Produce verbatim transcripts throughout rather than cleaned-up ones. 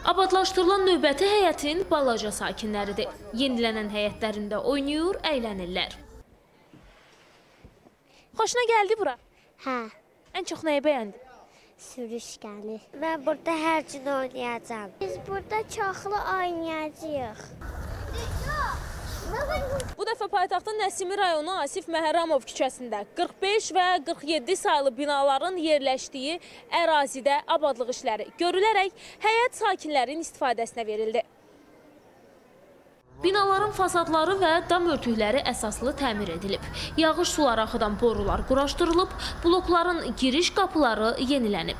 Abadlaşdırılan növbəti həyətin balaca sakinləridir. Yenilənən həyətlərində oynayır, əylənirlər. Xoşuna gəldi bura? Hə. Ən çox nəyi bəyəndin? Sürüşkəni. Mən burada hər gün oynayacağım. Biz burada çoxlu oynayacağıq. Bu dəfə paytaxtın Nəsimi rayonu Asif Məhərramov küçəsində qırx beş və qırx yeddi saylı binaların yerləşdiyi ərazidə abadlıq işləri görülərək həyət sakinlərin istifadəsinə verildi. Binaların fasadları və dam örtükləri əsaslı təmir edilib. Yağış suları axıdan borular quraşdırılıb, blokların giriş qapıları yenilənib.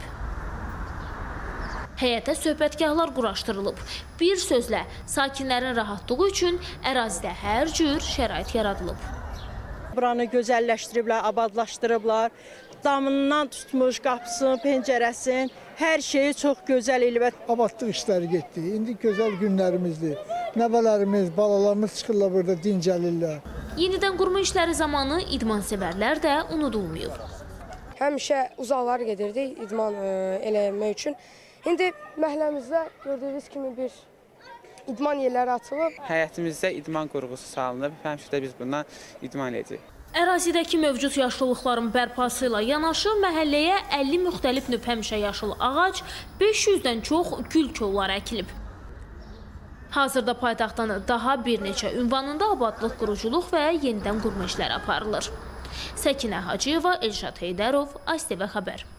Həyətə söhbətgahlar quraşdırılıb. Bir sözlə, sakinlərin rahatlığı üçün ərazidə hər cür şərait yaradılıb. Buranı gözəlləşdiriblər, abadlaşdırıblar. Damından tutmuş, qapısını, pəncərəsini, hər şeyi çox gözəl elib. Abadlıq işləri getdi. İndi gözəl günlərimizdir. Nəvələrimiz, balalarımız çıxırlar burada, dincəlirlər. Yenidən qurma işləri zamanı idman sevərlər də unudulmayıb. Həmişə uzaqlar gedirdik idman eləmək üçün. İndi məhəlləmizdə gördüyünüz kimi bir idman yerləri açılıb. Həyətimizdə idman qurğusu salınıb. Həmişə də biz bundan idman edəcəyik. Ərazidəki mövcud yaşıllıqların bərpası ilə yanaşı məhəlləyə əlli müxtəlif növ həmişə yaşıl ağac, beş yüzdən çox gül kolları əkilib. Hazırda paytaxtın daha bir neçə ünvanında abadlıq, quruculuq və yenidən qurma işləri aparılır. Səkinə Hacıyeva, Elşad Heydərov, A S T V xəbər.